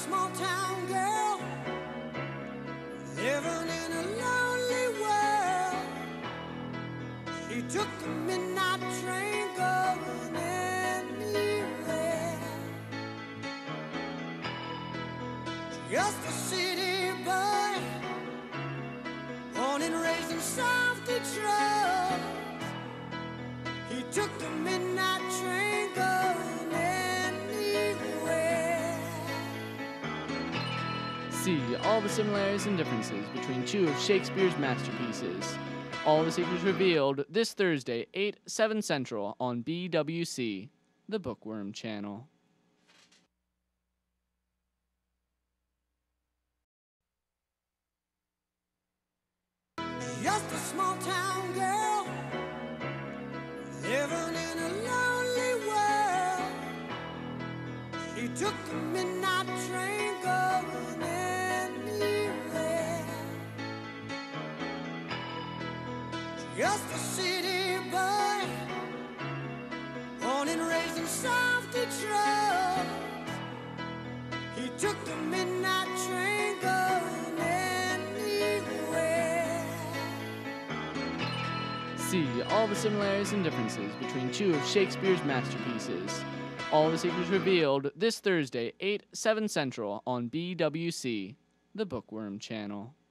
small town girl living in a lonely world. She took the midnight train going anywhere. Just a city boy, born and raised in South Detroit. He took the midnight train going anywhere. See all the similarities and differences between two of Shakespeare's masterpieces. All the secrets revealed this Thursday, 8/7 Central on BWC, the Bookworm Channel. Just a small town girl living in a lonely world. She took the midnight train going anywhere. Just a city boy, born and raised in South Detroit. He took the midnight train going anywhere. See all the similarities and differences between two of Shakespeare's masterpieces. All the secrets revealed this Thursday, 8/7 Central on BWC, the Bookworm Channel.